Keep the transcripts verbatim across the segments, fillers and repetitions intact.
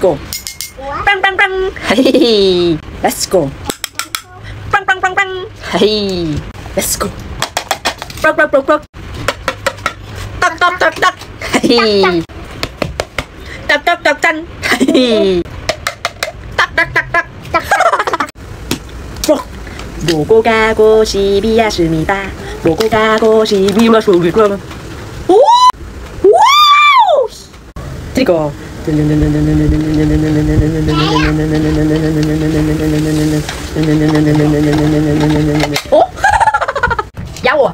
go. Bang bang bang. Hey, let's go. Bang bang bang bang. Hey, let's go. Bang bang bang bang. Tắc tắc tắc tắc. Hey. Tắc tắc tắc tắc. Hey. Tắc tắc tắc tắc. 보고 가고 싶이었습니다. 보고 가고 싶이었습니다. 오! 와우! 트리거. 어? 야워.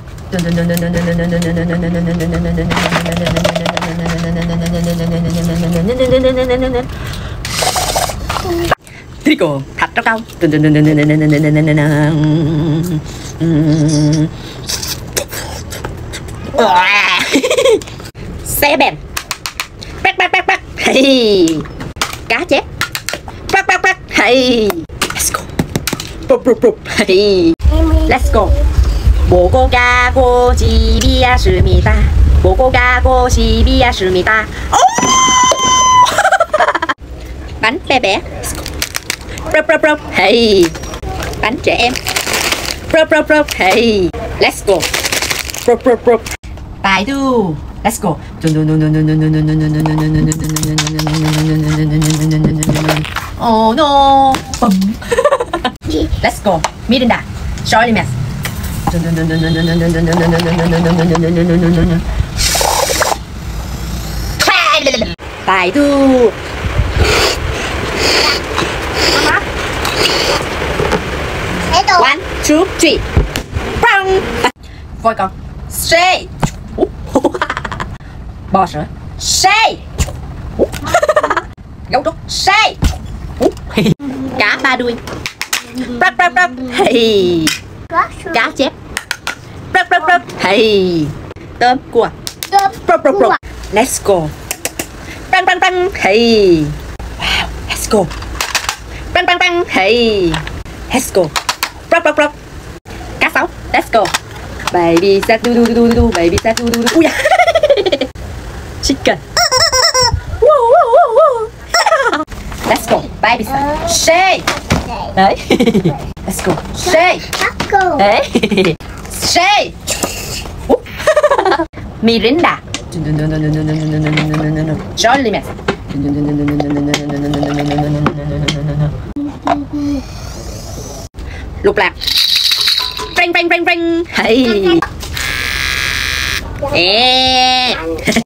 트리거. 다 떡cao. Xe bèn. Bác bác bác bác. Hey. Cá chép. Bác bác bác. Hey. Let's go. Bụp bụp bụp. Hey. Let's go. 보고 가고 집이었습니다. 보고 가고 집이었습니다. Bánh bé bé. Bro, bro, bro. Hey. Bánh trẻ em. Bro, bro, bro. Hey. Let's go. Bro, bro, bro. Bài đu. Let's go. Oh no. Let's go. Mirinda. Sorry, mess. Bài đu. One, two, three. Bang. Voi con. Say. Bò sữa. Say. Gấu trúc. Say. Cá ba đuôi. Brak brak brak. Hey. Cá chép. Brak brak brak. Hey. Tôm cua. Brak brak brak. Let's go. Bang bang bang. Hey. Wow. Let's go. Bang bang bang. Hey. Let's go. Brak brak brak. Cá sấu. Let's go. Baby shark du du du du du. Baby shark du du du. Ui da. Chicken. Let's go. Baby shark. Shake. Đấy. Let's go. Shake. Đấy. Shake. Mirinda. Jolly mess. Lục lạc. Phanh phanh phanh phanh. Hey. Yeah.